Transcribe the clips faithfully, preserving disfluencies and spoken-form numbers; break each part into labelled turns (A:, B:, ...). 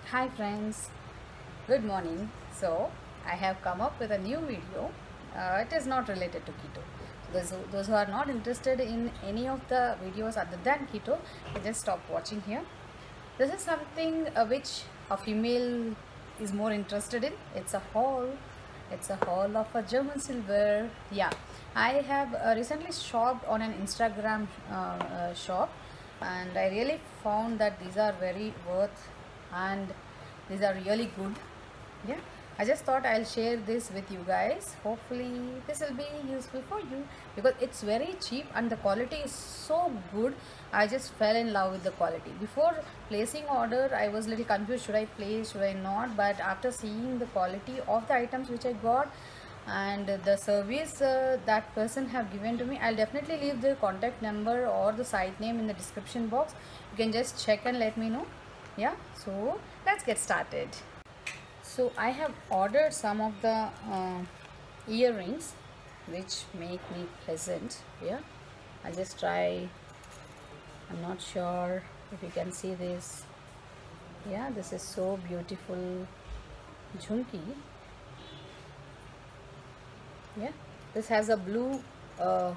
A: Hi friends, good morning. So I have come up with a new video. Uh, it is not related to keto. So those, who, those who are not interested in any of the videos other than keto, you just stop watching here. This is something uh, which a female is more interested in. It's a haul. It's a haul of a German silver. Yeah, I have uh, recently shopped on an Instagram uh, uh, shop, and I really found that these are very worth and these are really good. Yeah, I just thought I'll share this with you guys. Hopefully this will be useful for you because it's very cheap and the quality is so good. I just fell in love with the quality. Before placing order I was little confused, should I place, should I not, but after seeing the quality of the items which I got and the service uh, that person have given to me, I'll definitely leave the contact number or the site name in the description box. You can just check and let me know. Yeah, so let's get started. So I have ordered some of the uh, earrings which make me pleasant. Yeah, I'll just try. I'm not sure if you can see this. Yeah, this is so beautiful jhumki. Yeah, this has a blue uh,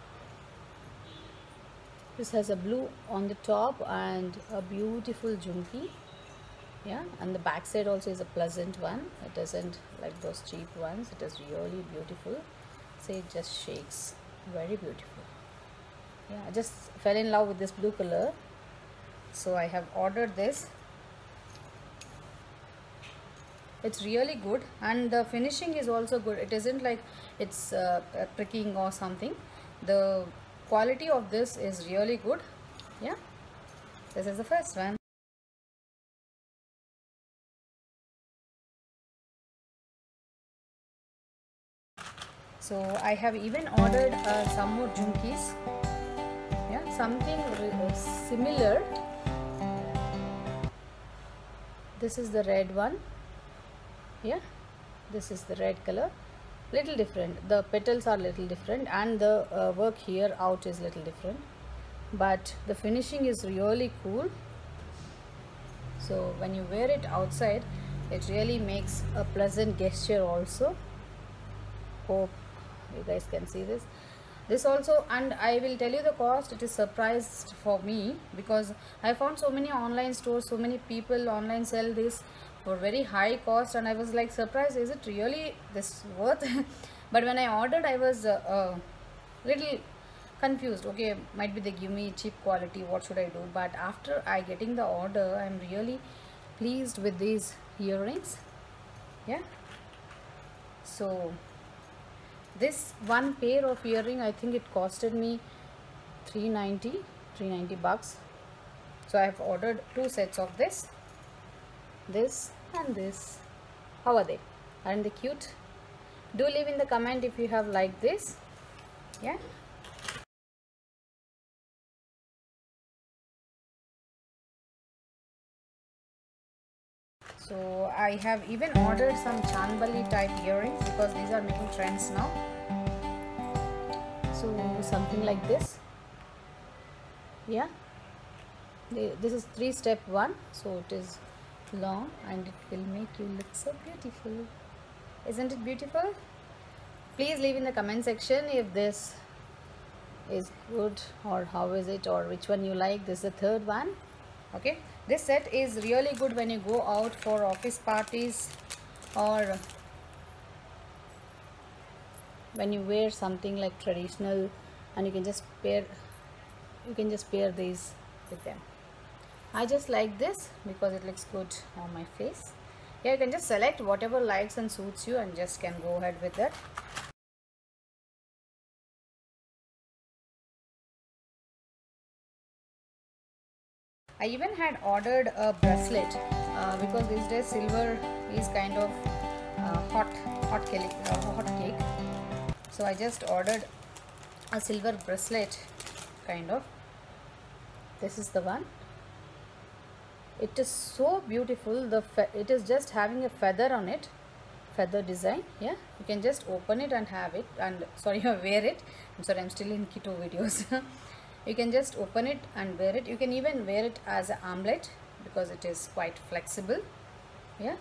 A: this has a blue on the top and a beautiful jhumki. Yeah, and the back side also is a pleasant one. It isn't like those cheap ones. It is really beautiful. See, it just shakes. Very beautiful. Yeah, I just fell in love with this blue color, so I have ordered this. It's really good and the finishing is also good. It isn't like it's uh, pricking or something. The quality of this is really good. Yeah, this is the first one. So I have even ordered uh, some more jhumkis. Yeah, something similar. This is the red one. Yeah, this is the red color. Little different. The petals are little different and the uh, work here out is little different. But the finishing is really cool. So when you wear it outside, it really makes a pleasant gesture also. Hope you guys can see this. This also, and I will tell you the cost. It is surprised for me because I found so many online stores, so many people online sell this for very high cost, and I was like surprised, is it really this worth? But when I ordered, I was uh, uh, little confused. Okay, might be they give me cheap quality, what should I do? But after I getting the order, I'm really pleased with these earrings. Yeah, so this one pair of earring, I think it costed me three ninety bucks. So I have ordered two sets of this this and this. How are they? Aren't they cute? Do leave in the comment if you have liked this. Yeah, so I have even ordered some Chandbali type earrings because these are making trends now. So something like this. Yeah, this is three step one, so it is long and it will make you look so beautiful. Isn't it beautiful? Please leave in the comment section if this is good or how is it or which one you like. This is the third one. Okay, this set is really good when you go out for office parties or when you wear something like traditional, and you can just pair you can just pair these with them. I just like this because it looks good on my face. Yeah, you can just select whatever likes and suits you and just can go ahead with that. I even had ordered a bracelet uh, because these days silver is kind of uh, hot hot cake, uh, hot cake. So I just ordered a silver bracelet kind of. This is the one. It is so beautiful. The it is just having a feather on it, feather design. Yeah, you can just open it and have it, and sorry, wear it. I'm sorry, I'm still in keto videos. You can just open it and wear it. You can even wear it as an armlet because it is quite flexible. Yeah,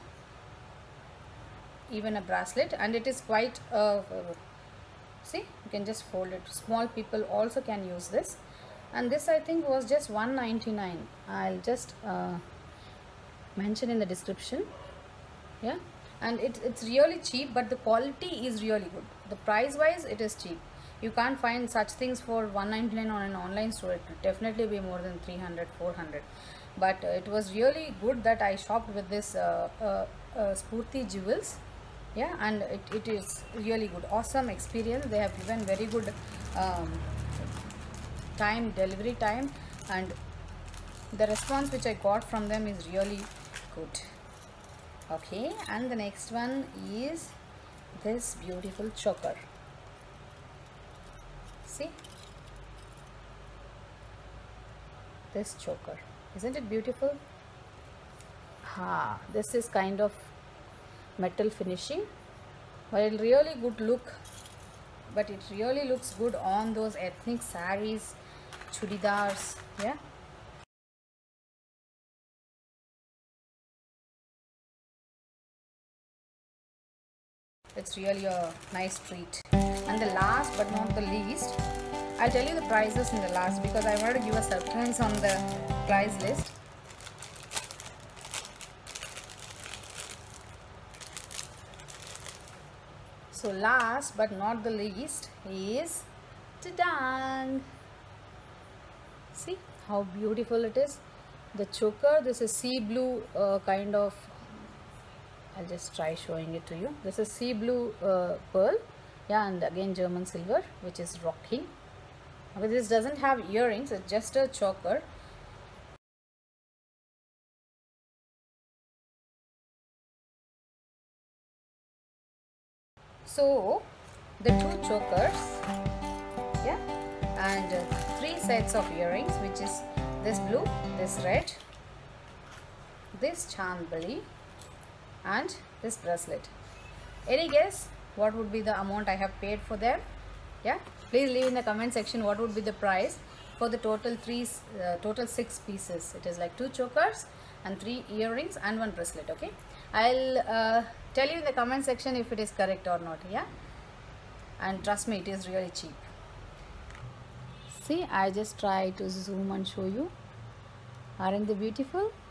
A: even a bracelet, and it is quite uh, see, you can just fold it. Small people also can use this, and this I think was just one ninety-nine. I'll just uh, mention in the description. Yeah, and it, it's really cheap, but the quality is really good. The price wise it is cheap. You can't find such things for one ninety-nine on an online store. It will definitely be more than three hundred, four hundred. But uh, it was really good that I shopped with this uh, uh, uh, Spurti Jewels. Yeah, and it, it is really good. Awesome experience. They have given very good um, time, delivery time, and the response which I got from them is really good. Okay, and the next one is this beautiful choker. See, this choker, isn't it beautiful? Ha, this is kind of metal finishing, but it really good look, but it really looks good on those ethnic saris, chudidars. Yeah, it's really a nice treat. And the last but not the least, I'll tell you the prices in the last, because I wanted to give a surprise on the price list. So last but not the least is ta-dang! See how beautiful it is. The choker, this is sea blue uh, kind of, I'll just try showing it to you. This is sea blue uh, pearl. Yeah, and again German silver, which is rocking. Okay, this doesn't have earrings, it's just a choker. So the two chokers, yeah, and uh, three sets of earrings, which is this blue, this red, this chandbali, and this bracelet. Any guess what would be the amount I have paid for them? Yeah, please leave in the comment section what would be the price for the total three uh, total six pieces. It is like two chokers and three earrings and one bracelet. Okay, I'll uh, tell you in the comment section if it is correct or not. Yeah, and trust me, it is really cheap. See, I just try to zoom and show you. Aren't they beautiful?